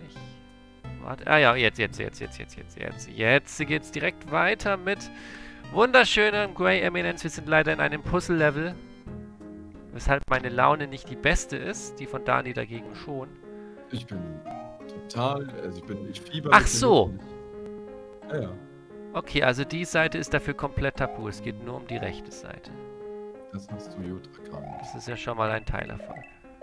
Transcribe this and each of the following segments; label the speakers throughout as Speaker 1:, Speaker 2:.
Speaker 1: nicht. Warte. Ah ja, jetzt. Jetzt geht's direkt weiter mit wunderschönem Grey Eminence. Wir sind leider in einem Puzzle-Level. Weshalb meine Laune nicht die beste ist. Die von Dani dagegen schon.
Speaker 2: Ich bin total, also ich fieber.
Speaker 1: Ach so.
Speaker 2: Ja, ja.
Speaker 1: Okay, also die Seite ist dafür komplett tabu. Es geht nur um die rechte Seite.
Speaker 2: Das hast du gut erkannt.
Speaker 1: Das ist ja schon mal ein Teilerfolg.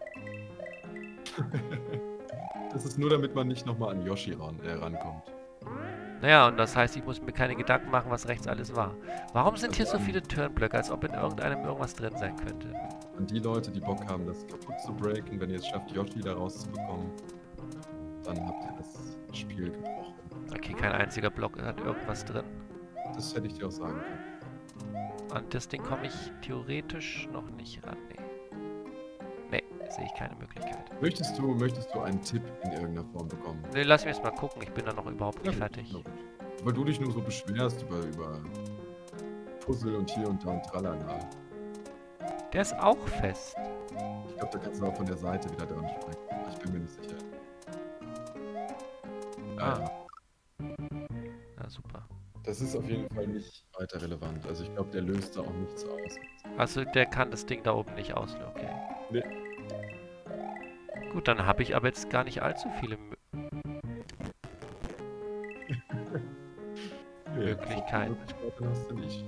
Speaker 2: Das ist nur, damit man nicht nochmal an Yoshi rankommt.
Speaker 1: Naja, und das heißt, ich muss mir keine Gedanken machen, was rechts alles war. Warum sind hier so viele Turnblöcke, als ob in irgendeinem irgendwas drin sein könnte?
Speaker 2: Und die Leute, die Bock haben, das kaputt zu breaken, wenn ihr es schafft, Yoshi da rauszubekommen, dann habt ihr das Spiel gebrochen.
Speaker 1: Okay, kein einziger Block hat irgendwas drin.
Speaker 2: Das hätte ich dir auch sagen können.
Speaker 1: An das Ding komme ich theoretisch noch nicht ran. Nee, sehe ich keine Möglichkeit.
Speaker 2: Möchtest du einen Tipp in irgendeiner Form bekommen?
Speaker 1: Nee, lass mich erst mal gucken. Ich bin da noch überhaupt nicht fertig.
Speaker 2: Weil du dich nur so beschwerst über Puzzle und hier und da und tralala.
Speaker 1: Der ist auch fest.
Speaker 2: Ich glaube, da kannst du auch von der Seite wieder dran springen. Ich bin mir nicht sicher.
Speaker 1: Ah. Ja, super.
Speaker 2: Das ist auf jeden Fall nicht weiter relevant. Also ich glaube, der löst da auch nichts aus.
Speaker 1: Also der kann das Ding da oben nicht auslösen, okay.
Speaker 2: Nee.
Speaker 1: Gut, dann habe ich aber jetzt gar nicht allzu viele Möglichkeiten.
Speaker 2: Möglichkeiten hast du nicht.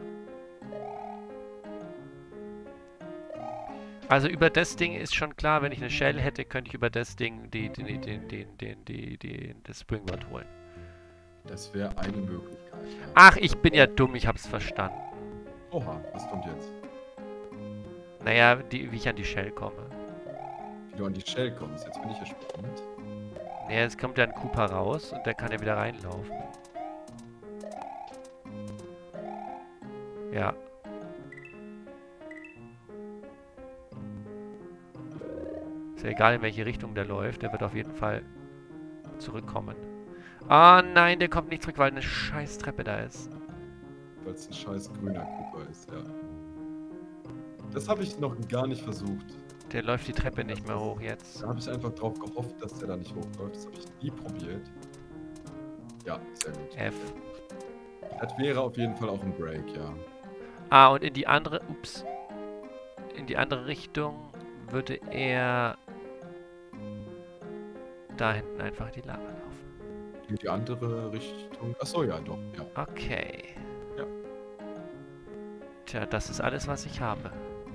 Speaker 1: Also über das Ding ist schon klar, wenn ich eine Shell hätte, könnte ich über das Ding das Springboard holen.
Speaker 2: Das wäre eine Möglichkeit. Ja.
Speaker 1: Ach, ich bin ja dumm, ich hab's verstanden.
Speaker 2: Oha, was kommt jetzt?
Speaker 1: Naja, wie ich an die Shell komme.
Speaker 2: Wie du an die Shell kommst, jetzt bin ich gespannt.
Speaker 1: Naja, jetzt kommt ja ein Koopa raus und der kann ja wieder reinlaufen. Ja. Ist ja egal, in welche Richtung der läuft, der wird auf jeden Fall zurückkommen. Ah nein, der kommt nicht zurück, weil eine scheiß Treppe da ist.
Speaker 2: Weil es ein scheiß grüner Koopa ist, ja. Das habe ich noch gar nicht versucht.
Speaker 1: Der läuft die Treppe nicht mehr hoch jetzt.
Speaker 2: Da habe ich einfach drauf gehofft, dass der da nicht hochläuft. Das habe ich nie probiert. Ja, sehr gut.
Speaker 1: F.
Speaker 2: Das wäre auf jeden Fall auch ein Break, ja.
Speaker 1: Ah, und in die andere... Ups. In die andere Richtung würde er... da hinten einfach die Lava laufen.
Speaker 2: In die andere Richtung... Achso, ja, doch, ja.
Speaker 1: Okay.
Speaker 2: Ja.
Speaker 1: Tja, das ist alles, was ich habe.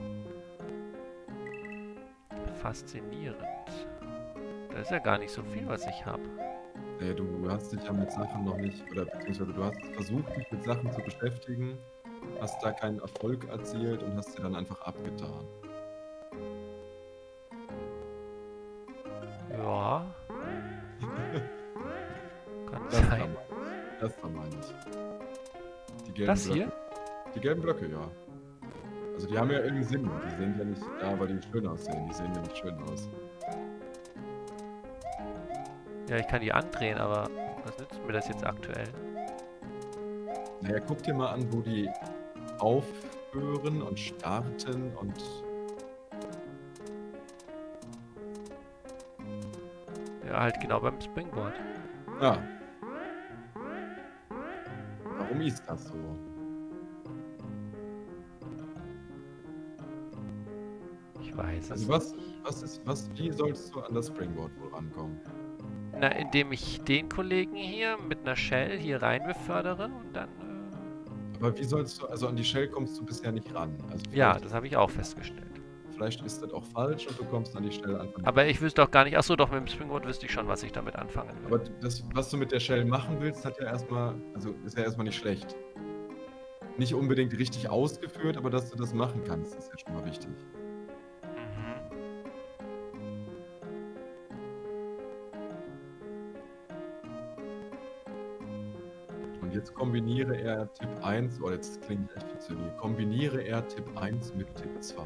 Speaker 1: Faszinierend. Das ist ja gar nicht so viel, was ich habe.
Speaker 2: Nee, du hast dich ja mit Sachen noch nicht... Oder beziehungsweise du hast versucht, dich mit Sachen zu beschäftigen, hast da keinen Erfolg erzielt und hast sie dann einfach abgetan.
Speaker 1: Ja. Kann
Speaker 2: Das
Speaker 1: sein.
Speaker 2: da meine ich. Die gelben
Speaker 1: Das
Speaker 2: Blöcke.
Speaker 1: hier?
Speaker 2: Die gelben Blöcke, ja. Also die haben ja irgendeinen Sinn. Die sehen ja nicht da, weil die schön aussehen. Die sehen ja nicht schön aus.
Speaker 1: Ja, ich kann die andrehen, aber was nützt mir das jetzt aktuell?
Speaker 2: Naja, guck dir mal an, wo die aufhören und starten und...
Speaker 1: Ja, halt genau beim Springboard.
Speaker 2: Ah. Warum ist das so?
Speaker 1: Ich weiß
Speaker 2: Also
Speaker 1: es.
Speaker 2: wie sollst du an das Springboard wohl rankommen?
Speaker 1: Na, indem ich den Kollegen hier mit einer Shell hier rein befördere und dann...
Speaker 2: Aber wie sollst du, also an die Shell kommst du bisher nicht ran. Also
Speaker 1: ja, das habe ich auch festgestellt.
Speaker 2: Vielleicht ist das auch falsch und du kommst an die Shell einfach nicht.
Speaker 1: Aber ich wüsste auch gar nicht... Achso, doch, mit dem Springboard wüsste ich schon, was ich damit anfangen will.
Speaker 2: Aber das, was du mit der Shell machen willst, hat ja erstmal, also ist ja erstmal nicht schlecht. Nicht unbedingt richtig ausgeführt, aber dass du das machen kannst, ist ja schon mal wichtig. Und jetzt kombiniere er Tipp 1, oder jetzt klingt echt viel zu viel. Kombiniere er Tipp 1 mit Tipp 2.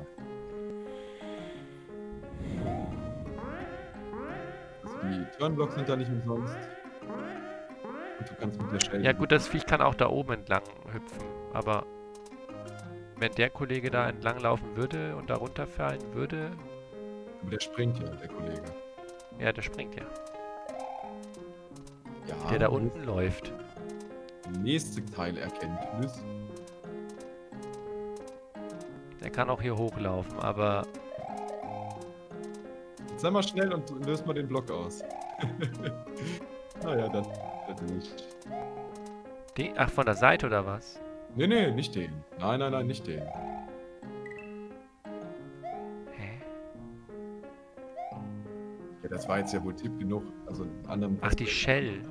Speaker 2: Also die Turnblocks sind da nicht umsonst. Und du kannst mit der Shell...
Speaker 1: Ja gut, das Viech kann auch da oben entlang hüpfen, aber wenn der Kollege da entlang laufen würde und da runterfallen würde...
Speaker 2: Aber der springt ja, der Kollege.
Speaker 1: Ja, der springt ja.
Speaker 2: Ja,
Speaker 1: Der da unten läuft.
Speaker 2: nächste Teilerkenntnis.
Speaker 1: Der kann auch hier hochlaufen, aber...
Speaker 2: Jetzt sei mal schnell und löst mal den Block aus. Naja, dann nicht.
Speaker 1: Ach, von der Seite oder was?
Speaker 2: Nee, nee, nicht den. Nein, nein, nein, nicht den.
Speaker 1: Hä?
Speaker 2: Ja, das war jetzt ja wohl Tipp genug. Also einen anderen.
Speaker 1: Ach, die Shell.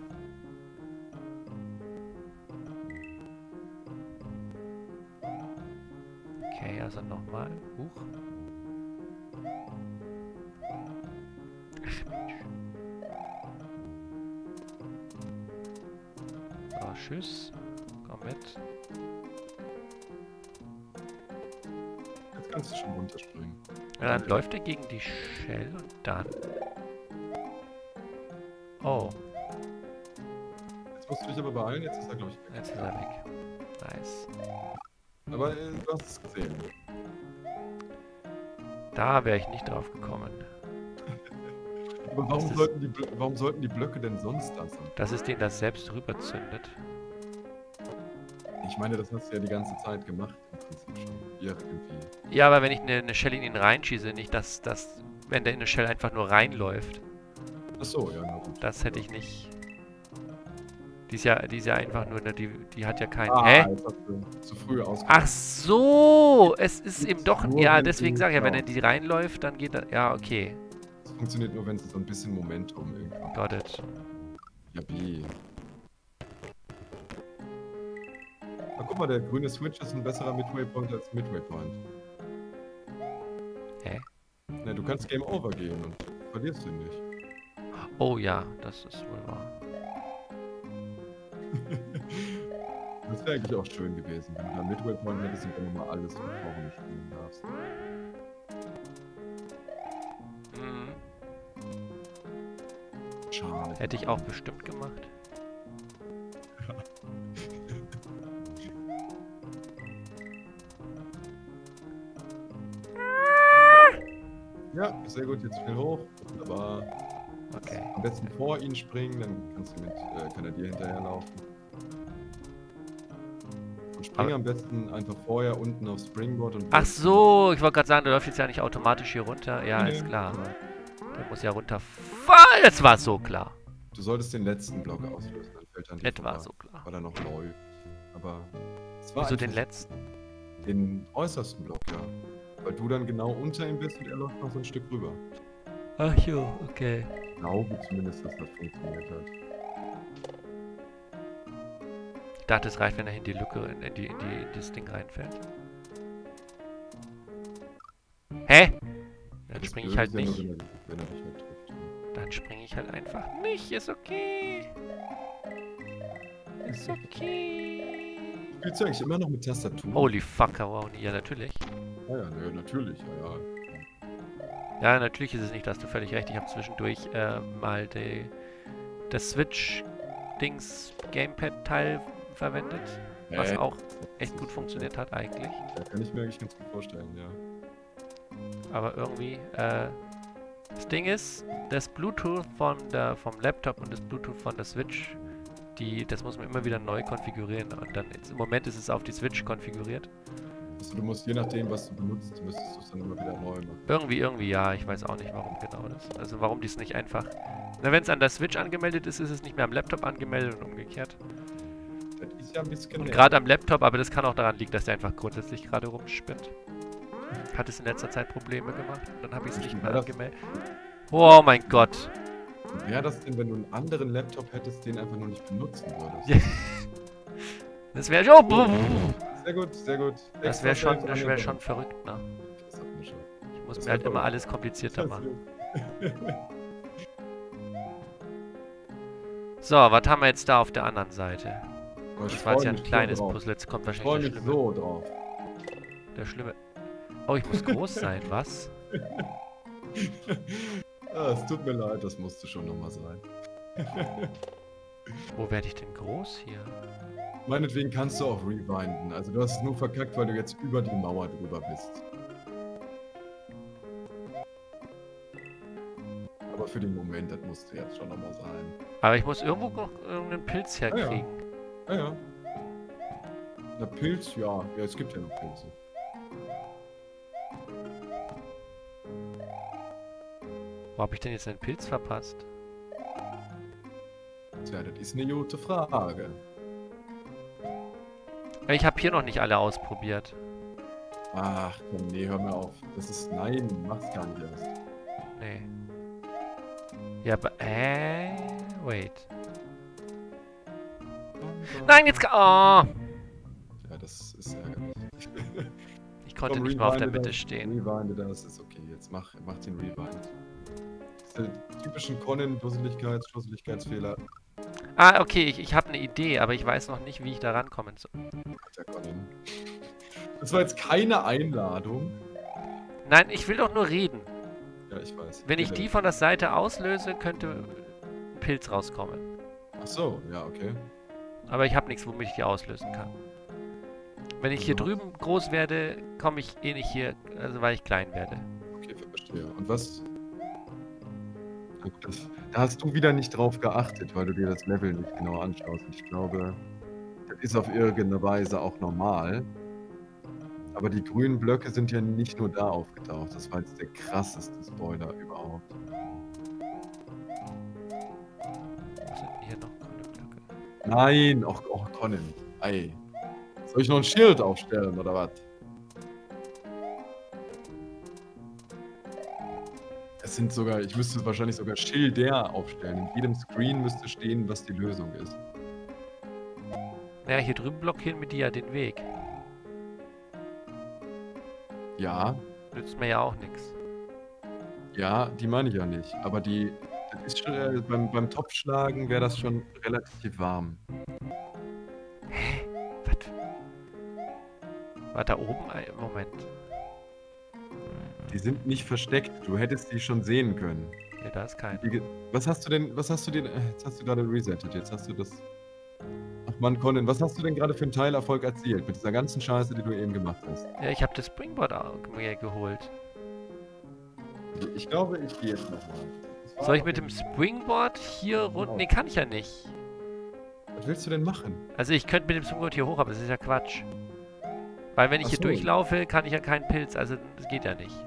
Speaker 1: Okay, also nochmal. Huch. Ach, Mensch. So, tschüss. Komm mit.
Speaker 2: Jetzt kannst du schon runterspringen.
Speaker 1: Ja, dann läuft er gegen die Shell und dann... Oh,
Speaker 2: Jetzt musst du dich aber beeilen, jetzt ist er, glaube ich, weg.
Speaker 1: jetzt ist er weg. Nice.
Speaker 2: Aber du hast es gesehen.
Speaker 1: Da wäre ich nicht drauf gekommen.
Speaker 2: Aber warum sollten die Blöcke denn sonst da sein?
Speaker 1: Dass es den das selbst rüberzündet.
Speaker 2: Ich meine, das hast du ja die ganze Zeit gemacht, im Prinzip schon. Irgendwie.
Speaker 1: Ja, aber wenn ich eine Shell in ihn reinschieße, nicht dass wenn der in eine Shell einfach nur reinläuft.
Speaker 2: Achso, ja, na gut.
Speaker 1: Das hätte ich nicht. Die ist ja einfach nur, die hat ja keinen...
Speaker 2: Ah,
Speaker 1: Hä?
Speaker 2: jetzt hast du zu früh ausgemacht.
Speaker 1: Ach so! Es ist eben doch...
Speaker 2: Nur
Speaker 1: Ja,
Speaker 2: wenn
Speaker 1: deswegen
Speaker 2: du-
Speaker 1: sage ich ja, wenn er
Speaker 2: genau.
Speaker 1: in die reinläuft, dann geht er... Ja, okay.
Speaker 2: Das funktioniert nur, wenn sie so ein bisschen Momentum irgendwie.
Speaker 1: Got it.
Speaker 2: Ja, B. Na, guck mal, der grüne Switch ist ein besserer Midway Point als Midway Point.
Speaker 1: Hä?
Speaker 2: Ne, du kannst Game Over gehen und verlierst ihn nicht.
Speaker 1: Oh ja, das ist wohl wahr.
Speaker 2: Das wäre eigentlich auch schön gewesen, wenn du da Midway Point hättest und dann nochmal alles von vorne spielen darfst.
Speaker 1: Mhm.
Speaker 2: Schade.
Speaker 1: Hätte ich auch bestimmt gemacht.
Speaker 2: Ja, sehr gut, jetzt schnell hoch. Aber
Speaker 1: Okay.
Speaker 2: am besten vor ihn springen, dann kannst du kann er dir hinterherlaufen. Und spring
Speaker 1: Aber-
Speaker 2: am besten einfach vorher unten aufs Springboard und...
Speaker 1: Ach so, ich wollte gerade sagen, der läuft jetzt ja nicht automatisch hier runter. Ja,
Speaker 2: Nee,
Speaker 1: ist klar.
Speaker 2: genau.
Speaker 1: Der muss ja runterfallen. Jetzt war es so klar.
Speaker 2: Du solltest den letzten Block auslösen, dann fällt er an dir
Speaker 1: Etwa
Speaker 2: vorbei,
Speaker 1: so klar.
Speaker 2: weil er noch läuft. Aber es war
Speaker 1: Wieso den
Speaker 2: einfach
Speaker 1: letzten?
Speaker 2: den äußersten Block, ja. Weil du dann genau unter ihm bist und er läuft noch so ein Stück rüber.
Speaker 1: Ach jo, okay.
Speaker 2: Ich glaube zumindest, dass das funktioniert hat.
Speaker 1: Ich dachte, es reicht, wenn er in die Lücke, in das Ding reinfällt. Hä? Dann
Speaker 2: Das
Speaker 1: springe ich
Speaker 2: Blöde
Speaker 1: halt
Speaker 2: ist ja nur,
Speaker 1: nicht.
Speaker 2: wenn er dich halt trifft.
Speaker 1: Dann springe ich halt einfach nicht. Ist okay. Ist okay.
Speaker 2: Spielst du eigentlich immer noch mit Tastatur?
Speaker 1: Holy fucker, wow. Ja, natürlich.
Speaker 2: Ja, ja, nö, natürlich, ja, ja.
Speaker 1: Ja, natürlich ist es nicht, da hast du völlig recht. Ich habe zwischendurch mal das Switch-Dings-Gamepad-Teil verwendet. Was auch echt gut funktioniert hat eigentlich.
Speaker 2: Da kann ich mir eigentlich ganz gut vorstellen, ja.
Speaker 1: Aber irgendwie, das Ding ist, das Bluetooth vom Laptop und das Bluetooth von der Switch, das muss man immer wieder neu konfigurieren. Und dann, im Moment ist es auf die Switch konfiguriert.
Speaker 2: Also du musst, je nachdem, was du benutzt, müsstest du es dann immer wieder neu machen.
Speaker 1: Irgendwie, ja, ich weiß auch nicht, warum genau das. Also warum dies nicht einfach... Na, wenn es an der Switch angemeldet ist, ist es nicht mehr am Laptop angemeldet und umgekehrt.
Speaker 2: Das ist ja ein bisschen...
Speaker 1: Und
Speaker 2: nervig.
Speaker 1: gerade am Laptop, aber das kann auch daran liegen, dass der einfach grundsätzlich gerade rumspinnt. Hat es in letzter Zeit Probleme gemacht und dann habe ich es nicht mehr angemeldet. Oh mein Gott.
Speaker 2: Wie wäre das denn, wenn du einen anderen Laptop hättest, den einfach nur nicht benutzen würdest?
Speaker 1: Ja. Das wäre schon...
Speaker 2: Sehr gut, sehr gut.
Speaker 1: Das wäre schon verrückt, ne?
Speaker 2: Das hat mir schon.
Speaker 1: Ich muss
Speaker 2: Das
Speaker 1: mir halt
Speaker 2: wär
Speaker 1: immer
Speaker 2: verrückt.
Speaker 1: alles komplizierter machen. So, was haben wir jetzt da auf der anderen Seite?
Speaker 2: Aber ich
Speaker 1: Das war jetzt
Speaker 2: freu
Speaker 1: ja ein
Speaker 2: mich so
Speaker 1: kleines
Speaker 2: drauf.
Speaker 1: Puzzle, jetzt kommt
Speaker 2: Ich freue
Speaker 1: wahrscheinlich
Speaker 2: mich
Speaker 1: der Schlimme.
Speaker 2: so drauf.
Speaker 1: Der Schlimme. Oh, ich muss groß sein, was?
Speaker 2: Es tut mir leid, das musste schon nochmal sein.
Speaker 1: Wo werde ich denn groß hier?
Speaker 2: Meinetwegen kannst du auch rewinden. Also du hast es nur verkackt, weil du jetzt über die Mauer drüber bist. Aber Aber für den Moment, das musste jetzt schon nochmal sein.
Speaker 1: Aber ich muss irgendwo noch irgendeinen Pilz herkriegen.
Speaker 2: Ja. Na, Pilz, ja. Ja, es gibt ja noch Pilze.
Speaker 1: Wo habe ich denn jetzt einen Pilz verpasst?
Speaker 2: Tja, das ist eine gute Frage.
Speaker 1: Ich habe hier noch nicht alle ausprobiert.
Speaker 2: Ach komm, nee, hör mir auf. Das ist, nein, mach's gar nicht erst.
Speaker 1: Nee. Ja, aber, wait. Nein, jetzt oh!
Speaker 2: Ja, das ist ärgerlich.
Speaker 1: Ich konnte
Speaker 2: Komm,
Speaker 1: nicht mal auf der
Speaker 2: rewinde
Speaker 1: Mitte
Speaker 2: das,
Speaker 1: stehen.
Speaker 2: Rewinde das, ist okay. Jetzt mach den Rewind. Diese typischen Conan-Dusseligkeitsfehler.
Speaker 1: Ah, okay, ich habe eine Idee, aber ich weiß noch nicht, wie ich da rankommen soll.
Speaker 2: Der Conan. Das war jetzt keine Einladung.
Speaker 1: Nein, ich will doch nur reden.
Speaker 2: Ja, ich weiß.
Speaker 1: Wenn ich die von der Seite auslöse, könnte ein Pilz rauskommen.
Speaker 2: Ach so, ja, okay.
Speaker 1: Aber ich habe nichts, womit ich die auslösen kann. Wenn ich hier drüben groß werde, komme ich eh nicht hier, also weil ich klein werde.
Speaker 2: Okay, verstehe. Und was? Da hast du wieder nicht drauf geachtet, weil du dir das Level nicht genau anschaust. Und ich glaube, das ist auf irgendeine Weise auch normal. Aber die grünen Blöcke sind ja nicht nur da aufgetaucht. Das war jetzt der krasseste Spoiler überhaupt.
Speaker 1: Wo sind hier noch grüne Blöcke?
Speaker 2: Nein! Och, Conan. Ey. Soll ich noch ein Schild aufstellen, oder was? Es sind sogar, ich müsste wahrscheinlich sogar Schilder aufstellen. In jedem Screen müsste stehen, was die Lösung ist.
Speaker 1: Naja, hier drüben blockieren mir die ja den Weg.
Speaker 2: Ja,
Speaker 1: Nützt mir ja auch nichts.
Speaker 2: ja, die meine ich ja nicht. Aber die, das ist schon, beim Topfschlagen wäre das schon relativ warm.
Speaker 1: Hä? Was? War da oben? Moment.
Speaker 2: Die sind nicht versteckt. Du hättest die schon sehen können.
Speaker 1: Ne, da ist kein.
Speaker 2: Was hast du denn, jetzt hast du gerade resettet, jetzt hast du das... Ach Mann, Conan, was hast du denn gerade für einen Teilerfolg erzielt mit dieser ganzen Scheiße, die du eben gemacht hast?
Speaker 1: Ja, ich habe das Springboard mir geholt.
Speaker 2: Ich glaube, ich gehe jetzt nochmal.
Speaker 1: Soll ich mit dem Springboard hier runter? Ne, kann ich ja nicht.
Speaker 2: Was willst du denn machen?
Speaker 1: Also ich könnte mit dem Springboard hier hoch, aber das ist ja Quatsch. Weil wenn ich
Speaker 2: Ach
Speaker 1: hier
Speaker 2: so.
Speaker 1: durchlaufe, kann ich ja keinen Pilz, also das geht ja nicht.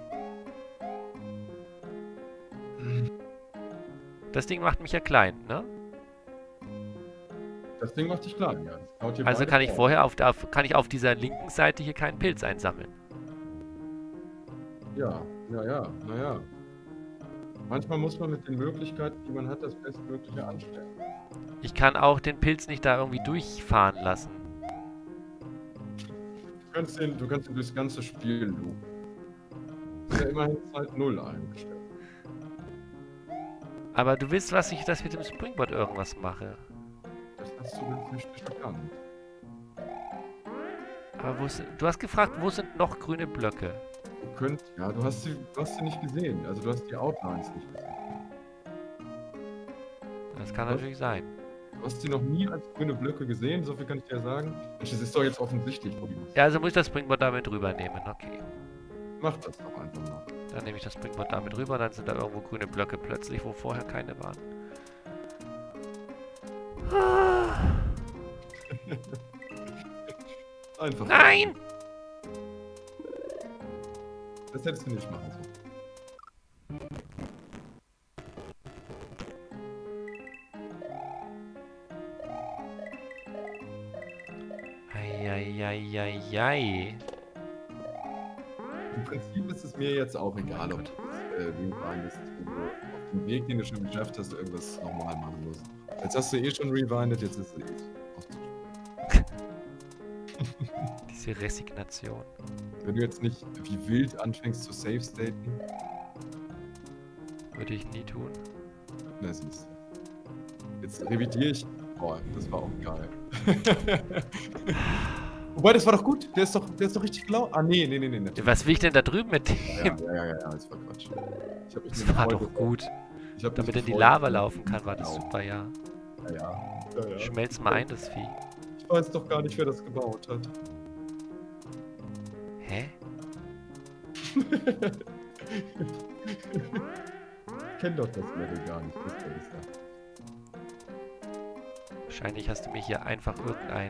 Speaker 1: Das Ding macht mich ja klein, ne?
Speaker 2: Das Ding macht dich klein, ja. Das haut dir
Speaker 1: Also
Speaker 2: beide
Speaker 1: kann ich
Speaker 2: vor.
Speaker 1: vorher kann ich auf dieser linken Seite hier keinen Pilz einsammeln.
Speaker 2: Ja. Manchmal muss man mit den Möglichkeiten, die man hat, das Bestmögliche anstellen.
Speaker 1: Ich kann auch den Pilz nicht da irgendwie durchfahren lassen.
Speaker 2: Du kannst den durchs ganze Spiel loopen. Ist ja immerhin Zeit 0 eingestellt.
Speaker 1: Aber du willst, was ich das mit dem Springboard irgendwas mache.
Speaker 2: Das hast du jetzt nicht bekannt.
Speaker 1: Aber du hast gefragt, wo sind noch grüne Blöcke?
Speaker 2: Du hast sie nicht gesehen. Also du hast die Outlines nicht gesehen.
Speaker 1: Das kann
Speaker 2: Was?
Speaker 1: natürlich sein.
Speaker 2: Du hast sie noch nie als grüne Blöcke gesehen, so viel kann ich dir sagen. Mensch, das ist doch jetzt offensichtlich, wo die muss.
Speaker 1: Ja, also muss ich das Springboard damit rübernehmen. Okay.
Speaker 2: Mach das doch einfach mal.
Speaker 1: Dann nehme ich das Springboard damit rüber, dann sind da irgendwo grüne Blöcke plötzlich, wo vorher keine waren.
Speaker 2: Einfach.
Speaker 1: Nein!
Speaker 2: Das hättest du nicht machen sollen.
Speaker 1: Eieieiei.
Speaker 2: Im Prinzip ist es mir jetzt auch egal, ob du rewindest, wenn du auf dem Weg, den du schon geschafft hast, irgendwas nochmal machen musst. Jetzt hast du eh schon rewindet, jetzt ist es eh auch zu spät.
Speaker 1: Diese Resignation.
Speaker 2: Wenn du jetzt nicht wie wild anfängst zu save-staten,
Speaker 1: Würde ich nie tun.
Speaker 2: na siehst du. Jetzt revidiere ich. Boah, das war auch geil. Wobei, das war doch gut. Der ist doch richtig blau. Ah, nee.
Speaker 1: Was will ich denn da drüben mit dem?
Speaker 2: Ja, das war Quatsch. Ich hab mich
Speaker 1: Das
Speaker 2: nur
Speaker 1: war
Speaker 2: gefreut,
Speaker 1: doch gut.
Speaker 2: Ich hab mich
Speaker 1: Damit er in die
Speaker 2: gefreut.
Speaker 1: Lava laufen kann, war das
Speaker 2: Genau.
Speaker 1: super, ja.
Speaker 2: Ja.
Speaker 1: Schmelz mal ein, das Vieh.
Speaker 2: Ich weiß doch gar nicht, wer das gebaut hat.
Speaker 1: Hä?
Speaker 2: kenne doch das Level gar nicht. Was soll das sein?
Speaker 1: Wahrscheinlich hast du mir hier einfach irgendein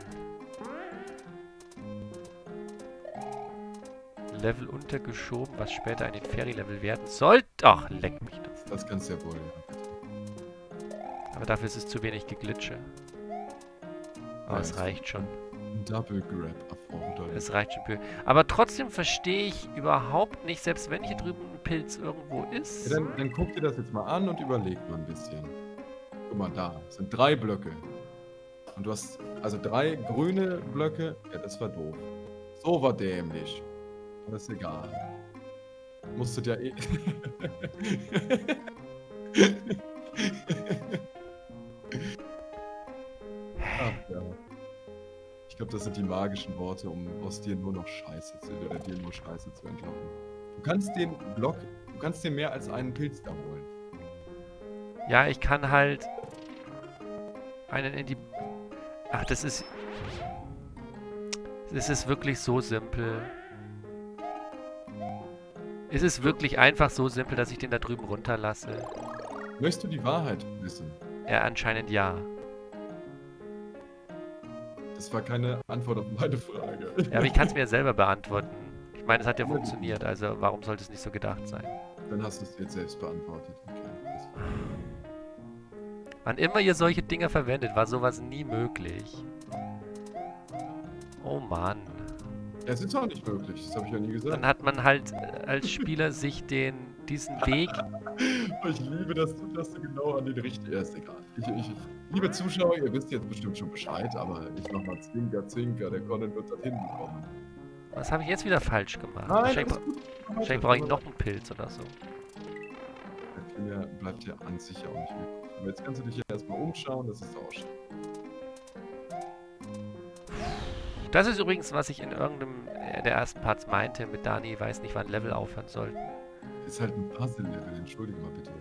Speaker 1: Level untergeschoben, was später ein Fairy-Level werden sollte. Ach, leck mich doch.
Speaker 2: Das kannst du ja wohl, ja.
Speaker 1: Aber dafür ist es zu wenig geglitsche. Aber es reicht schon.
Speaker 2: Double Grab erforderlich.
Speaker 1: Es reicht schon. Aber trotzdem verstehe ich überhaupt nicht, selbst wenn hier drüben ein Pilz irgendwo ist.
Speaker 2: Ja, dann guck dir das jetzt mal an und überleg mal ein bisschen. Guck mal, da sind 3 Blöcke. Und du hast also 3 grüne Blöcke. Ja, das war doof. So war dämlich. Aber ist egal. Musstet ja eh... Ach ja. Ich glaube, das sind die magischen Worte, um aus dir nur noch Scheiße zu oder dir nur Scheiße zu entlocken. Du kannst den Block, du kannst dir mehr als einen Pilz da holen.
Speaker 1: Ja, ich kann halt einen in die... Ach, das ist... Es ist wirklich so simpel. Es ist wirklich einfach so simpel, dass ich den da drüben runterlasse.
Speaker 2: Möchtest du die Wahrheit wissen?
Speaker 1: Ja, anscheinend ja.
Speaker 2: Das war keine Antwort auf meine Frage.
Speaker 1: Ja, aber ich kann es mir ja selber beantworten. Ich meine, es hat ja funktioniert, also warum sollte es nicht so gedacht sein?
Speaker 2: Dann hast du es jetzt selbst beantwortet. Okay.
Speaker 1: Wann immer ihr solche Dinger verwendet, war sowas nie möglich. Oh Mann.
Speaker 2: Ja, es ist auch nicht möglich, das habe ich ja nie gesagt.
Speaker 1: Dann hat man halt als Spieler sich diesen Weg...
Speaker 2: Ich liebe, dass du genau an den richtigen... Ja, ist egal. Liebe Zuschauer, ihr wisst jetzt bestimmt schon Bescheid, aber ich mach mal Zwinker, Zwinker, der Conan wird dorthin bekommen.
Speaker 1: Was habe ich jetzt wieder falsch gemacht?
Speaker 2: Nein,
Speaker 1: Wahrscheinlich brauche ich noch einen Pilz oder so.
Speaker 2: Der Finger bleibt ja an sich auch nicht übrig. Aber jetzt kannst du dich ja erstmal umschauen, das ist auch schön.
Speaker 1: Das ist übrigens, was ich in irgendeinem der ersten Parts meinte mit Dani, weiß nicht, wann Level aufhören sollten.
Speaker 2: Ist halt ein Puzzle-Level, entschuldige mal bitte.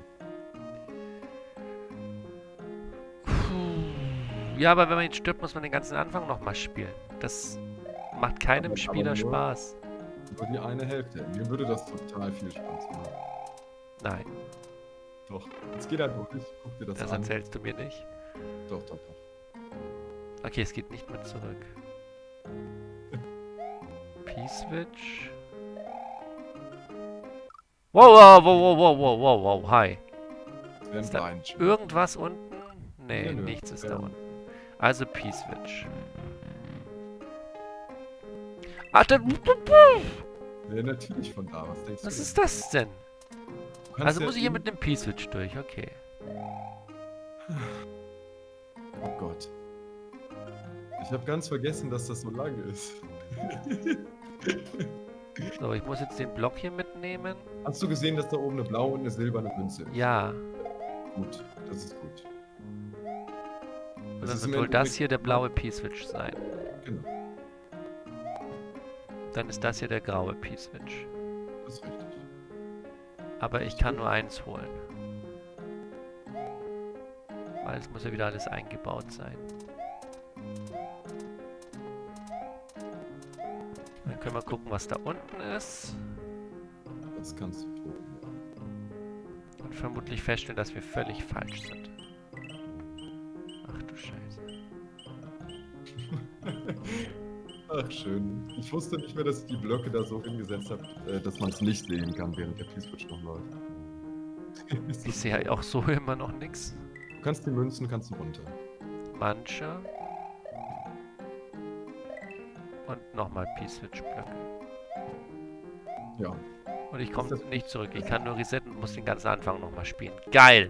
Speaker 1: Ja, aber wenn man jetzt stirbt, muss man den ganzen Anfang nochmal spielen. Das macht keinem Spieler Spaß.
Speaker 2: Nur die eine Hälfte. Mir würde das total viel Spaß machen.
Speaker 1: Nein.
Speaker 2: Doch. Jetzt geht er durch. Guck dir das an.
Speaker 1: Das erzählst du mir nicht.
Speaker 2: Doch, doch, doch.
Speaker 1: Okay, es geht nicht mehr zurück. P-Switch. Wow, wow, wow, wow, wow, wow, wow, hi. Ist da irgendwas unten? Nee, nichts ist da unten. Also P-Switch. Ach, dann...
Speaker 2: Ja, natürlich von da. Was denkst du?
Speaker 1: Was ist das denn? Also muss ich hier mit einem P-Switch durch, okay.
Speaker 2: Oh Gott. Ich habe ganz vergessen, dass das so lang ist.
Speaker 1: So, ich muss jetzt den Block hier mitnehmen.
Speaker 2: Hast du gesehen, dass da oben eine blaue und eine silberne Münze ist?
Speaker 1: Ja.
Speaker 2: Gut, das ist gut.
Speaker 1: Und dann soll das hier der blaue P-Switch sein.
Speaker 2: Genau.
Speaker 1: Dann ist das hier der graue P-Switch.
Speaker 2: Das ist richtig.
Speaker 1: Aber ich kann nur eins holen. Weil es muss ja wieder alles eingebaut sein. Dann können wir gucken, was da unten ist.
Speaker 2: Das kannst du tun.
Speaker 1: Und vermutlich feststellen, dass wir völlig falsch sind. Ach du Scheiße.
Speaker 2: Ach, schön. Ich wusste nicht mehr, dass ich die Blöcke da so hingesetzt habe, dass man es nicht sehen kann, während der P-Switch noch läuft.
Speaker 1: Ich sehe ja auch so immer noch nichts.
Speaker 2: Du kannst die Münzen, kannst du runter.
Speaker 1: Manche. Und nochmal P-Switch-Blöcke.
Speaker 2: Ja.
Speaker 1: Und ich komme nicht zurück. Ich kann nur resetten und muss den ganzen Anfang nochmal spielen. Geil!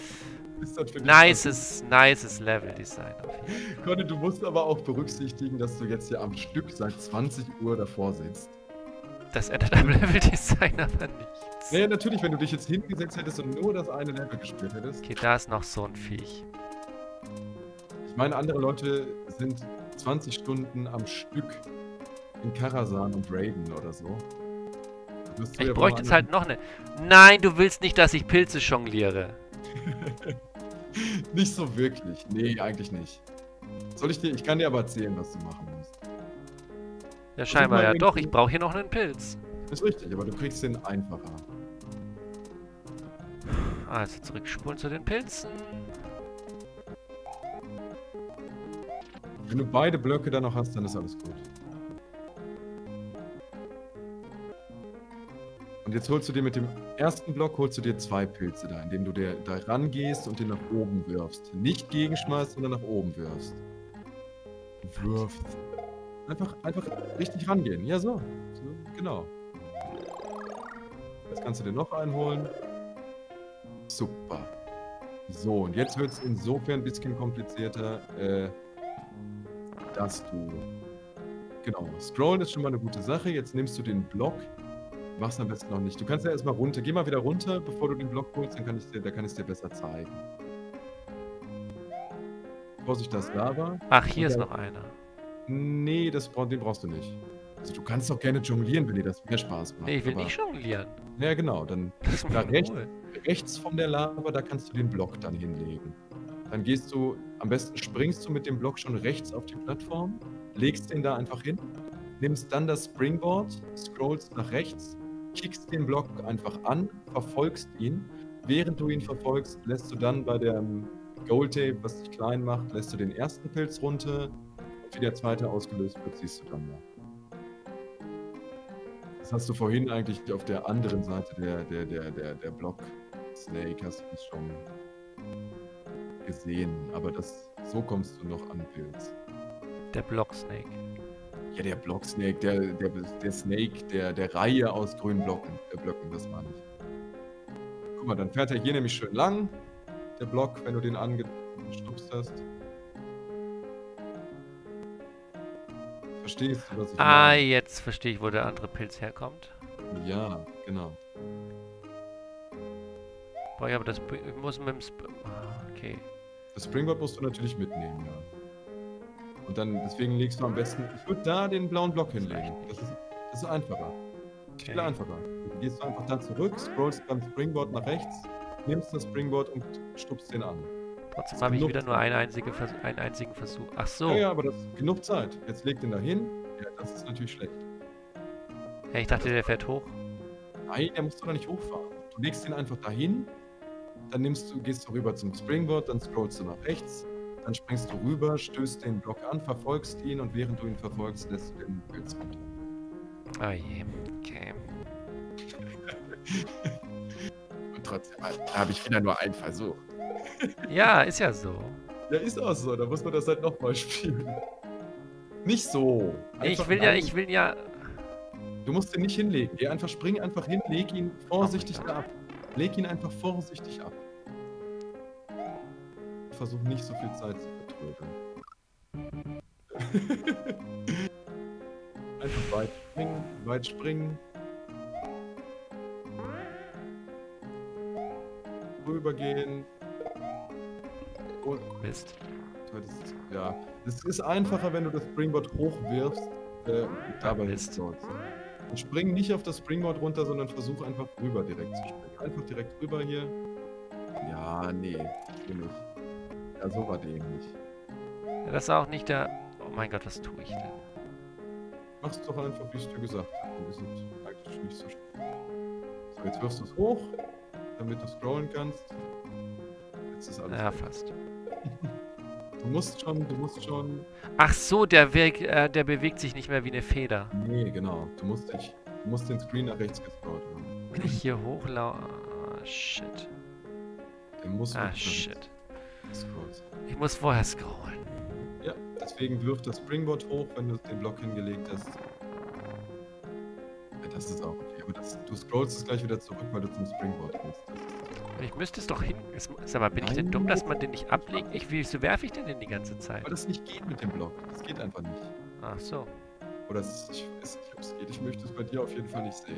Speaker 1: Nices Level-Design.
Speaker 2: Conny, du musst aber auch berücksichtigen, dass du jetzt hier am Stück seit 20 Uhr davor sitzt.
Speaker 1: Das ändert am Level-Design aber nichts.
Speaker 2: Naja, natürlich, wenn du dich jetzt hingesetzt hättest und nur das eine Level gespielt hättest.
Speaker 1: Okay, da ist noch so ein Viech.
Speaker 2: Ich meine, andere Leute sind 20 Stunden am Stück in Karazhan und Raiden oder so.
Speaker 1: Ich bräuchte jetzt halt noch eine... Nein, du willst nicht, dass ich Pilze jongliere.
Speaker 2: Nicht so wirklich. Nee, eigentlich nicht. Ich kann dir aber erzählen, was du machen musst.
Speaker 1: Ja, scheinbar ja doch. Ich brauche hier noch einen Pilz.
Speaker 2: Ist richtig, aber du kriegst den einfacher.
Speaker 1: Also zurückspulen zu den Pilzen.
Speaker 2: Wenn du beide Blöcke dann noch hast, dann ist alles gut. Und jetzt holst du dir mit dem ersten Block holst du dir 2 Pilze da, indem du da rangehst und den nach oben wirfst. Nicht gegenschmeißt, sondern nach oben wirfst. Wirfst. Einfach richtig rangehen. Ja, so. Genau. Jetzt kannst du dir noch einen holen. Super. So, und jetzt wird es insofern ein bisschen komplizierter, dass du... Genau, scrollen ist schon mal eine gute Sache. Jetzt nimmst du den Block. Mach's am besten noch nicht. Du kannst ja erstmal runter. Geh mal wieder runter, bevor du den Block holst, dann kann ich es dir besser zeigen. Vorsicht, das Lava.
Speaker 1: Ach, hier ist noch einer.
Speaker 2: Nee, den brauchst du nicht. Also du kannst doch gerne jonglieren, wenn dir das mehr Spaß macht.
Speaker 1: Nee, ich will nicht jonglieren.
Speaker 2: Ja, genau. Dann da rechts von der Lava, da kannst du den Block dann hinlegen. Dann gehst du, am besten springst du mit dem Block schon rechts auf die Plattform, legst den da einfach hin, nimmst dann das Springboard, scrollst nach rechts, kickst den Block einfach an, verfolgst ihn. Während du ihn verfolgst, lässt du dann bei dem Gold Tape, was dich klein macht, lässt du den ersten Pilz runter. Und wie der zweite ausgelöst wird, siehst du dann noch. Das hast du vorhin eigentlich auf der anderen Seite der Block Snake hast du das schon gesehen. Aber so kommst du noch an Pilz.
Speaker 1: Der Block Snake.
Speaker 2: Ja, der Block Snake, der Snake der Reihe aus grünen Blöcken, das meine ich. Guck mal, dann fährt er hier nämlich schön lang, der Block, wenn du den angestupst hast. Verstehst du, was ich meine?
Speaker 1: Jetzt verstehe ich, wo der andere Pilz herkommt.
Speaker 2: Ja, genau.
Speaker 1: Boah, ja, aber ich muss mit dem okay.
Speaker 2: Das Springboard musst du natürlich mitnehmen, ja. Und dann, deswegen legst du am besten, ich würde da den blauen Block hinlegen. Das ist einfacher.
Speaker 1: Okay.
Speaker 2: Viel einfacher. Du gehst einfach da zurück, scrollst beim Springboard nach rechts, nimmst das Springboard und stupst den an.
Speaker 1: Trotzdem habe ich wieder nur einen einzigen Versuch. Ach so.
Speaker 2: Ja, aber das ist genug Zeit. Jetzt leg den da hin. Ja, das ist natürlich schlecht.
Speaker 1: Ja, ich dachte, der fährt hoch.
Speaker 2: Nein, der musst du doch nicht hochfahren. Du legst den einfach dahin, dann gehst du rüber zum Springboard, dann scrollst du nach rechts, dann springst du rüber, stößt den Block an, verfolgst ihn und während du ihn verfolgst, lässt du den Pilz runter.
Speaker 1: Oh je, okay.
Speaker 2: Und trotzdem habe ich wieder nur einen Versuch.
Speaker 1: Ja, ist ja so.
Speaker 2: Ja, ist auch so, da muss man das halt nochmal spielen. Nicht so.
Speaker 1: Ich will ja...
Speaker 2: Du musst den nicht hinlegen. Spring einfach hin, leg ihn vorsichtig
Speaker 1: Oh
Speaker 2: da ab. Leg ihn einfach vorsichtig ab. Versuch nicht so viel Zeit zu vertrödeln. Einfach weit springen. Rübergehen.
Speaker 1: Mist.
Speaker 2: Ja, es ist einfacher, wenn du das Springboard hochwirfst. Dabei
Speaker 1: Mist.
Speaker 2: Und spring nicht auf das Springboard runter, sondern versuch einfach rüber direkt zu springen. Einfach direkt rüber hier. Ja, nee, nicht. Ja, so war dämlich.
Speaker 1: Ja, das ist auch nicht der... Oh mein Gott, was tue ich denn?
Speaker 2: Mach's doch einfach, wie ich dir gesagt habe. Dann ist es eigentlich nicht so schlimm. So, jetzt wirfst du es hoch, damit du scrollen kannst. Jetzt ist alles.
Speaker 1: Ja,
Speaker 2: weg.
Speaker 1: fast.
Speaker 2: Du musst schon.
Speaker 1: Ach so, der bewegt sich nicht mehr wie eine Feder.
Speaker 2: Nee, genau. Du musst den Screen nach rechts gescrollt haben.
Speaker 1: Wenn ich hier hochlaufe... shit.
Speaker 2: Der muss
Speaker 1: Shit.
Speaker 2: scrollen.
Speaker 1: Ich muss vorher scrollen.
Speaker 2: Ja, deswegen wirf das Springboard hoch, wenn du den Block hingelegt hast. Ja, das ist auch okay. Aber du scrollst es gleich wieder zurück, weil du zum Springboard musst. Ich
Speaker 1: müsste es doch hin... Sag mal, bin ich denn dumm, dass man den nicht ablegt? Wieso werfe ich denn die ganze Zeit?
Speaker 2: Weil das nicht geht mit dem Block. Das geht einfach nicht.
Speaker 1: Ach so.
Speaker 2: Oder ich weiß nicht, ob es geht. Ich möchte es bei dir auf jeden Fall nicht sehen.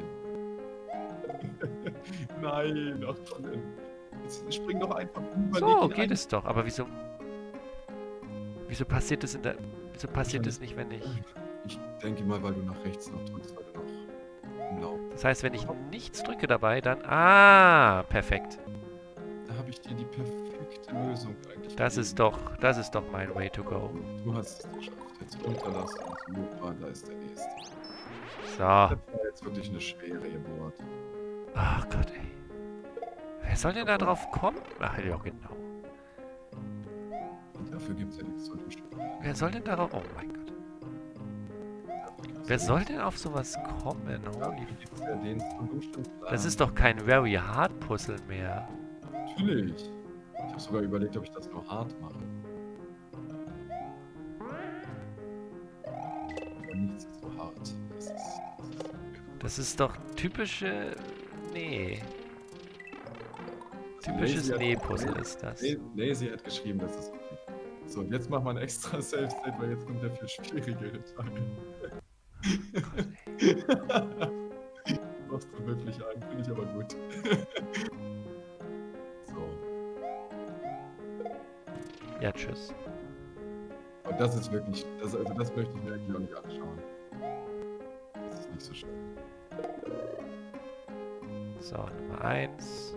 Speaker 2: Nein, ach toll. Jetzt spring doch einfach rüber.
Speaker 1: So, geht es doch. Aber wieso passiert das Wieso passiert das nicht, wenn ich...
Speaker 2: Ich denke mal, weil du nach rechts noch drückst, weil du noch im Lauf.
Speaker 1: Das heißt, wenn ich nichts drücke dabei, dann... perfekt.
Speaker 2: Da habe ich dir die perfekte Lösung eigentlich
Speaker 1: Das ist doch mein way to go.
Speaker 2: Du hast es geschafft. Jetzt runterlassen und super, da ist der nächste.
Speaker 1: So.
Speaker 2: Das war jetzt wirklich eine schwere Geburt.
Speaker 1: Ach Gott, ey. soll denn da drauf kommen? Ach ja, genau.
Speaker 2: Dafür gibt es ja die Solution.
Speaker 1: Wer soll denn darauf... Oh mein Gott. Wer soll denn auf sowas kommen? Holy
Speaker 2: Dafür gibt es ja den Solution Plan.
Speaker 1: Das ist doch kein Very Hard Puzzle mehr.
Speaker 2: Natürlich. Ich habe sogar überlegt, ob ich das nur hart mache. Aber nichts ist so hart.
Speaker 1: Das ist doch typische... Nee. Typisches
Speaker 2: Lazy
Speaker 1: Nee-Puzzle ist das.
Speaker 2: Lazy hat geschrieben, dass es okay. So, und jetzt machen wir ein extra Save-State, weil jetzt kommt der viel schwierigere Teil. Machst du wirklich ein, finde ich aber gut. So.
Speaker 1: Ja, tschüss.
Speaker 2: Und das ist wirklich, also das möchte ich mir eigentlich auch nicht anschauen. Das ist nicht so schön.
Speaker 1: So, Nummer 1.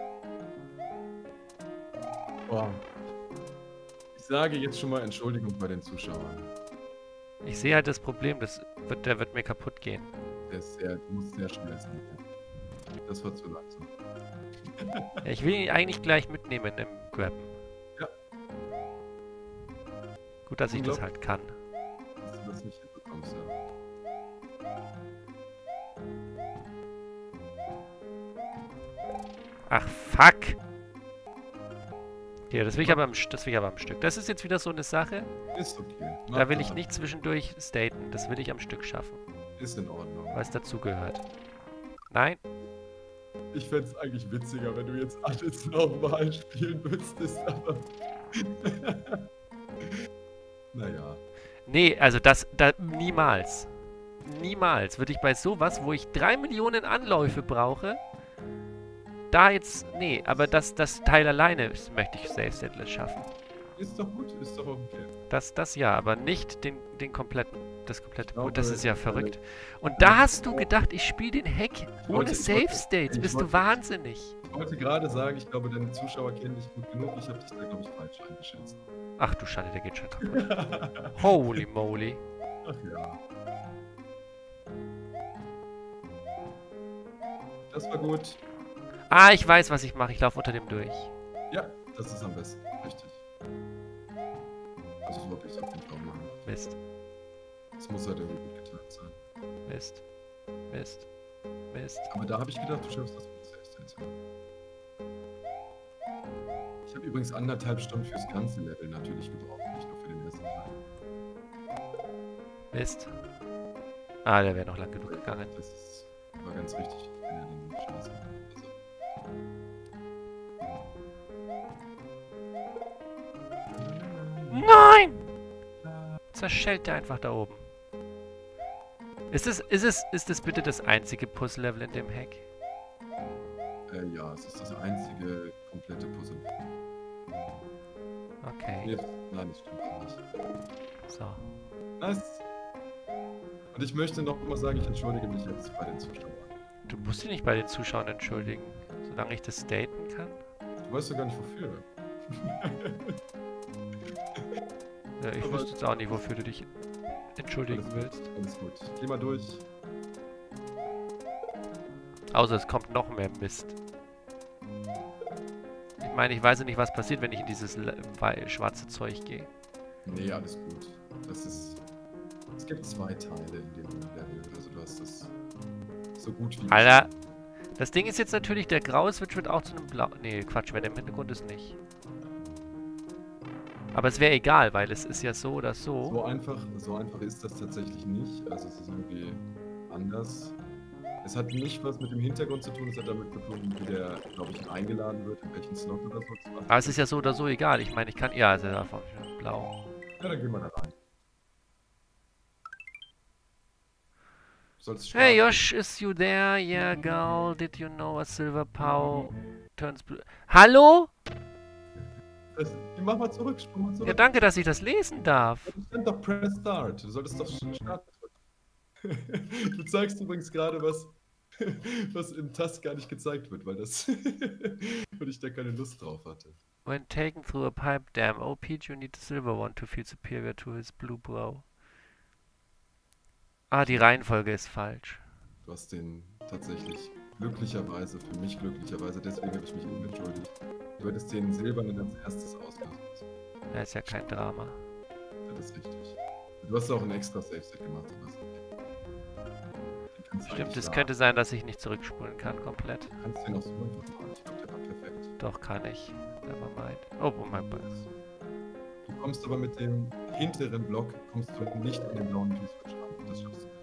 Speaker 2: Boah. Ich sage jetzt schon mal Entschuldigung bei den Zuschauern.
Speaker 1: Ich sehe halt das Problem, der wird mir kaputt gehen.
Speaker 2: Du musst sehr schnell sein. Das war zu langsam.
Speaker 1: Ja, ich will ihn eigentlich gleich mitnehmen im Grab.
Speaker 2: Ja.
Speaker 1: Gut, dass ich das halt kann.
Speaker 2: Dass du das nicht hinbekommst, ja.
Speaker 1: Ach, fuck! Okay, das will ich aber am Stück. Das ist jetzt wieder so eine Sache.
Speaker 2: Ist okay.
Speaker 1: Da will ich nicht zwischendurch staten. Das will ich am Stück schaffen.
Speaker 2: Ist in Ordnung.
Speaker 1: Weil es dazugehört. Nein?
Speaker 2: Ich fände es eigentlich witziger, wenn du jetzt alles normal spielen müsstest, aber... Naja.
Speaker 1: Nee, also niemals. Niemals würde ich bei sowas, wo ich 3 Millionen Anläufe brauche, da jetzt, nee, aber das Teil alleine möchte ich Save-Stateless schaffen.
Speaker 2: Ist doch gut, ist doch okay.
Speaker 1: Das ja, aber nicht das komplette
Speaker 2: glaube,
Speaker 1: Boot. Das ist ja verrückt. Und da hast du gedacht, ich spiele den Hack ohne Save-States. Bist du wahnsinnig?
Speaker 2: Ich wollte gerade sagen, ich glaube, deine Zuschauer kennen dich gut genug. Ich habe dich da, glaube ich, falsch eingeschätzt.
Speaker 1: Ach du Schande, der geht schon kaputt. Holy moly.
Speaker 2: Ach ja. Das war gut.
Speaker 1: Ah, ich weiß, was ich mache. Ich laufe unter dem durch.
Speaker 2: Ja, das ist am besten. Richtig. Also so habe ich es auf jeden Fall machen.
Speaker 1: Mist.
Speaker 2: Das muss halt irgendwie gut getan sein.
Speaker 1: Mist. Mist. Mist.
Speaker 2: Aber da habe ich gedacht, du schaffst das mit Save-States. Ich habe übrigens 1,5 Stunden fürs ganze Level natürlich gebraucht, nicht nur für den ersten Teil.
Speaker 1: Mist. Ah, der wäre noch lang genug gegangen.
Speaker 2: Das war ganz richtig, wenn er den Scheiße.
Speaker 1: Nein! Zerschellt der einfach da oben. Ist das bitte das einzige Puzzle-Level in dem Hack?
Speaker 2: Ja, es ist das einzige komplette Puzzle.
Speaker 1: Okay.
Speaker 2: Nee, nein, das stimmt auch nicht.
Speaker 1: So.
Speaker 2: Nice. Und ich möchte noch mal sagen, ich entschuldige mich jetzt bei den Zuschauern.
Speaker 1: Du musst dich nicht bei den Zuschauern entschuldigen, solange ich das staten kann.
Speaker 2: Du weißt ja gar nicht wofür.
Speaker 1: Ja, ich wüsste jetzt auch nicht, wofür du dich entschuldigen willst.
Speaker 2: Alles gut. Geh mal durch.
Speaker 1: Außer es kommt noch mehr Mist. Ich meine, ich weiß ja nicht, was passiert, wenn ich in dieses schwarze Zeug gehe.
Speaker 2: Nee, alles gut. Das ist... Es gibt 2 Teile in dem Level. Also du hast das so gut wie...
Speaker 1: Alter, das Ding ist jetzt natürlich, der graue Switch wird auch zu einem blau... Nee, Quatsch, wenn der im Hintergrund ist nicht. Aber es wäre egal, weil es ist ja so oder so.
Speaker 2: So einfach ist das tatsächlich nicht. Also es ist irgendwie anders. Es hat nicht was mit dem Hintergrund zu tun, es hat damit zu tun, wie der, glaube ich, eingeladen wird, in welchen Slot oder so.
Speaker 1: Aber es ist ja so oder so egal. Ich meine, ich kann... Ja, es ist einfach blau.
Speaker 2: Ja, dann gehen wir da rein.
Speaker 1: Hey Josh, is you there? Yeah, girl, did you know a silver pow turns blue? Hallo?
Speaker 2: Mach mal zurück, sprung mal zurück.
Speaker 1: Ja, danke, dass ich das lesen darf.
Speaker 2: Da stand doch Press Start. Du solltest doch schon starten drücken. Du zeigst übrigens gerade was im Task gar nicht gezeigt wird, weil ich da keine Lust drauf hatte.
Speaker 1: When taken through a pipe dam, oh Pete, you need a silver one to feel superior to his blue bro. Ah, die Reihenfolge ist falsch.
Speaker 2: Du hast den tatsächlich Glücklicherweise, für mich glücklicherweise, deswegen habe ich mich eben entschuldigt. Du hättest den silbernen als erstes auslösen müssen.
Speaker 1: Das ist ja kein Drama.
Speaker 2: Das ist richtig. Du hast auch ein extra Save-Set gemacht.
Speaker 1: Stimmt, es könnte sein, dass ich nicht zurückspulen kann komplett.
Speaker 2: Du kannst den auch so einfach machen. Ich glaube, der war perfekt.
Speaker 1: Doch, kann ich. Nevermind. Oh, mein Gott.
Speaker 2: Du kommst aber mit dem hinteren Block, kommst du nicht in den blauen T-Switch ran. Das schaffst du nicht.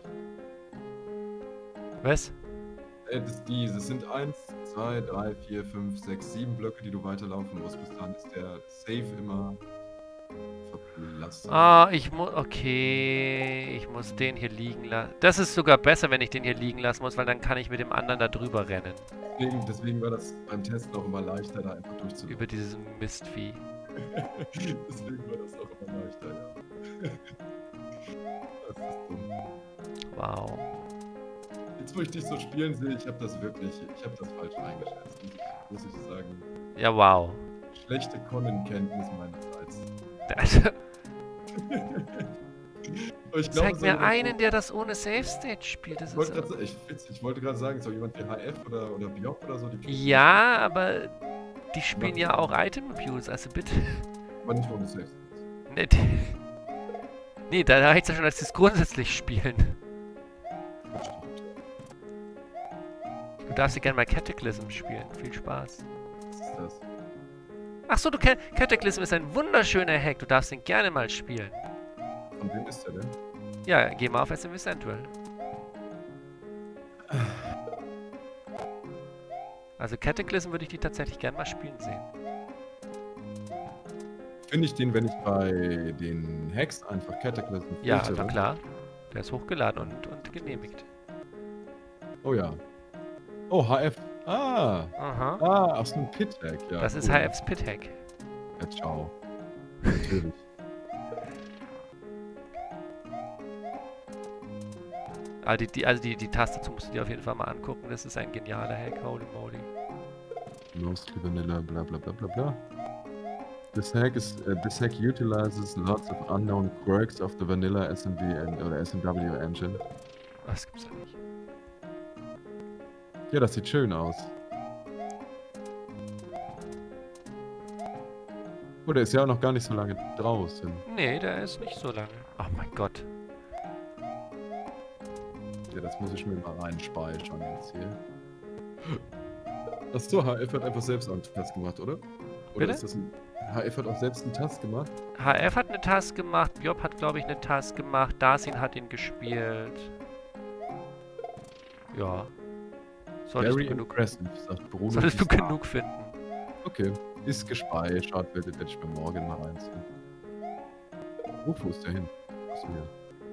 Speaker 1: Was?
Speaker 2: Das sind 1, 2, 3, 4, 5, 6, 7 Blöcke, die du weiterlaufen musst. Bis dahin ist der Save immer verblasst.
Speaker 1: Ah, ich muss... Okay, ich muss den hier liegen lassen. Das ist sogar besser, wenn ich den hier liegen lassen muss, weil dann kann ich mit dem anderen da drüber rennen.
Speaker 2: Deswegen war das beim Testen auch immer leichter, da einfach durchzulaufen.
Speaker 1: Über dieses Mistvieh.
Speaker 2: Deswegen war das auch immer leichter, ja. Das ist dumm.
Speaker 1: Wow.
Speaker 2: Jetzt, wo ich dich so spielen sehe, ich habe das falsch eingeschätzt. Muss ich sagen.
Speaker 1: Ja, wow.
Speaker 2: Schlechte Conan-Kenntnis meinerseits.
Speaker 1: Zeig mir einen, der das ohne Save State spielt. Das
Speaker 2: ich wollte gerade sagen, so jemand wie HF oder Biop oder so.
Speaker 1: Ja, aber die spielen ja auch Item Abuse, also bitte.
Speaker 2: Aber nicht ohne Save State.
Speaker 1: Nee, da reicht es ja schon, dass sie es grundsätzlich spielen. Du darfst ja gerne mal Cataclysm spielen. Viel Spaß.
Speaker 2: Was ist das?
Speaker 1: Achso, Cataclysm ist ein wunderschöner Hack. Du darfst ihn gerne mal spielen.
Speaker 2: Von wem ist der denn?
Speaker 1: Ja, geh mal auf SMS Central. Also Cataclysm würde ich die tatsächlich gerne mal spielen sehen.
Speaker 2: Finde ich den, wenn ich bei den Hacks einfach Cataclysm filtere?
Speaker 1: Ja, na klar. Der ist hochgeladen und genehmigt.
Speaker 2: Oh ja. Oh, HF. Ah.
Speaker 1: Aha.
Speaker 2: Ah, ach so ein Pit-Hack, ja.
Speaker 1: Das ist HFs Pit-Hack.
Speaker 2: Ja, ciao. Natürlich.
Speaker 1: Also die Taste dazu musst du dir auf jeden Fall mal angucken. Das ist ein genialer Hack. Holy moly.
Speaker 2: Mostly vanilla, bla bla bla bla bla. This hack utilizes lots of unknown quirks of the vanilla SMB oder SMW engine.
Speaker 1: Das gibt's ja nicht.
Speaker 2: Ja, das sieht schön aus. Oh, der ist ja auch noch gar nicht so lange draußen.
Speaker 1: Nee, der ist nicht so lange. Oh mein Gott.
Speaker 2: Ja, das muss ich mir mal reinspeichern jetzt hier. Achso, HF hat einfach selbst einen Task gemacht, oder? Oder
Speaker 1: Bitte?
Speaker 2: ist das ein... HF hat auch selbst einen Task gemacht?
Speaker 1: HF hat eine Task gemacht, Biop hat glaube ich eine Task gemacht, Darsin hat ihn gespielt. Ja. Solltest du genug finden.
Speaker 2: Okay, ist gespeichert, werde ich mir morgen mal reinziehen. Wo ist der hin? Achso, ja.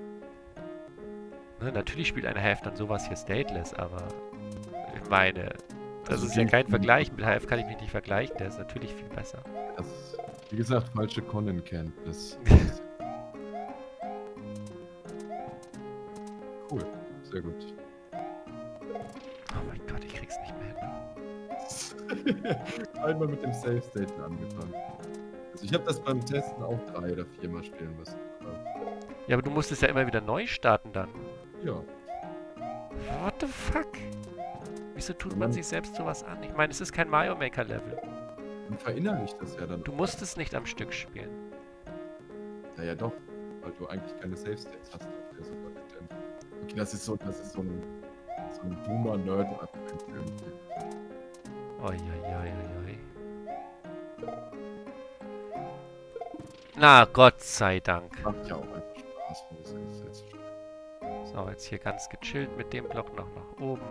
Speaker 1: Ne, natürlich spielt eine HF dann sowas hier stateless, aber ich meine, das
Speaker 2: Also
Speaker 1: ist ja kein Vergleich. Mit HF kann ich mich nicht vergleichen, der ist natürlich viel besser.
Speaker 2: Das ist, wie gesagt, falsche Conan-Kenntnis. Cool, sehr gut.
Speaker 1: Oh mein Gott, ich krieg's nicht mehr hin.
Speaker 2: Einmal mit dem Save State angefangen. Also ich habe das beim Testen auch 3 oder 4 Mal spielen müssen.
Speaker 1: Ja, aber du musstest ja immer wieder neu starten dann.
Speaker 2: Ja.
Speaker 1: What the fuck? Wieso tut man sich selbst sowas an? Ich meine, es ist kein Mario Maker Level.
Speaker 2: Man verinnerlicht das ja dann.
Speaker 1: Du musst es nicht am Stück spielen.
Speaker 2: Ja, doch. Weil du eigentlich keine Save States hast auf der Super Nintendo. Okay, das ist so ein Boomer-Nerd-Argument irgendwie.
Speaker 1: Oi. Na, Gott sei Dank.
Speaker 2: Macht ja auch einfach Spaß, wenn das einsetzt.
Speaker 1: So, jetzt hier ganz gechillt mit dem Block noch nach oben.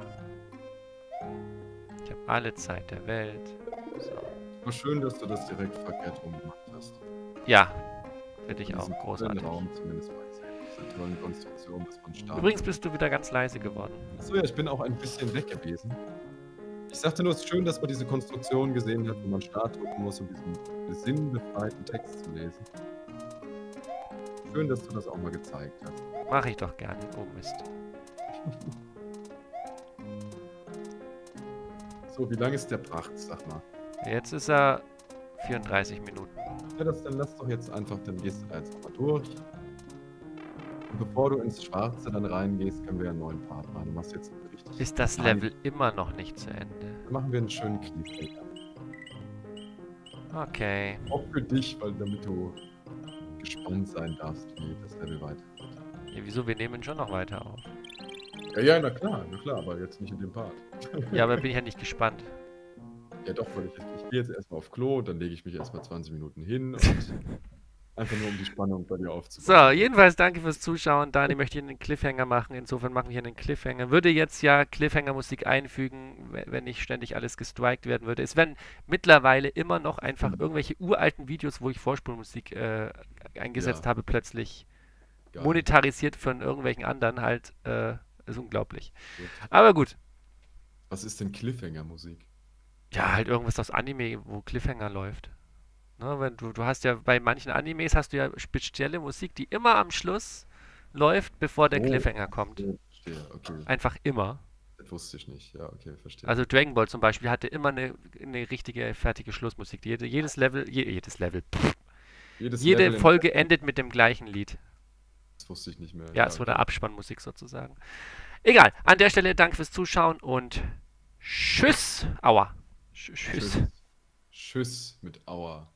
Speaker 1: Ich habe alle Zeit der Welt. So.
Speaker 2: War schön, dass du das direkt verkehrt rum gemacht hast.
Speaker 1: Ja, finde ich auch
Speaker 2: Diesen
Speaker 1: großartig.
Speaker 2: Raum zumindest bei dieser tollen Konstruktion, dass man startet.
Speaker 1: Übrigens bist du wieder ganz leise geworden.
Speaker 2: Achso, ja, ich bin auch ein bisschen weg gewesen. Ich sagte nur, es ist schön, dass man diese Konstruktion gesehen hat, wo man Start drücken muss, um diesen sinnbefreiten Text zu lesen. Schön, dass du das auch mal gezeigt hast.
Speaker 1: Mache ich doch gerne. Oh Mist.
Speaker 2: So, wie lang ist der Pracht, sag mal?
Speaker 1: Jetzt ist er 34 Minuten.
Speaker 2: Ja, dann lass doch jetzt einfach, dann gehst du da jetzt nochmal durch. Bevor du ins Schwarze dann reingehst, können wir einen neuen Part machen. Du machst jetzt richtig.
Speaker 1: Ist das Level immer noch nicht zu Ende?
Speaker 2: Dann machen wir einen schönen Cliffhanger.
Speaker 1: Okay.
Speaker 2: Auch für dich, weil damit du gespannt sein darfst, wie das Level weitergeht.
Speaker 1: Ja, wieso? Wir nehmen schon noch weiter auf.
Speaker 2: Ja, na klar, aber jetzt nicht in dem Part.
Speaker 1: Ja, aber bin ich ja nicht gespannt.
Speaker 2: Ja doch, weil ich gehe jetzt erstmal auf Klo, dann lege ich mich erstmal 20 Minuten hin und einfach nur um die Spannung bei dir aufzubauen.
Speaker 1: So, jedenfalls danke fürs Zuschauen. Dani möchte hier einen Cliffhanger machen. Insofern machen wir hier einen Cliffhanger. Würde jetzt ja Cliffhanger-Musik einfügen, wenn nicht ständig alles gestrikt werden würde. Es werden mittlerweile immer noch einfach irgendwelche uralten Videos, wo ich Vorspulmusik eingesetzt habe, plötzlich
Speaker 2: Geil.
Speaker 1: monetarisiert von irgendwelchen anderen halt. Ist unglaublich.
Speaker 2: Gut.
Speaker 1: Aber gut.
Speaker 2: Was ist denn Cliffhanger-Musik?
Speaker 1: Ja, halt irgendwas aus Anime, wo Cliffhanger läuft. Ne, wenn du hast ja bei manchen Animes hast du ja spezielle Musik, die immer am Schluss läuft, bevor der Cliffhanger kommt.
Speaker 2: Verstehe, okay.
Speaker 1: Einfach immer.
Speaker 2: Das wusste ich nicht. Ja, okay, verstehe.
Speaker 1: Also Dragon Ball zum Beispiel hatte immer eine richtige, fertige Schlussmusik. Jedes Level, jede Folge endet mit dem gleichen Lied.
Speaker 2: Das wusste ich nicht mehr.
Speaker 1: Ja, es wurde Abspannmusik sozusagen. Egal, an der Stelle danke fürs Zuschauen und tschüss. Aua. Tschüss.
Speaker 2: Tschüss mit Aua.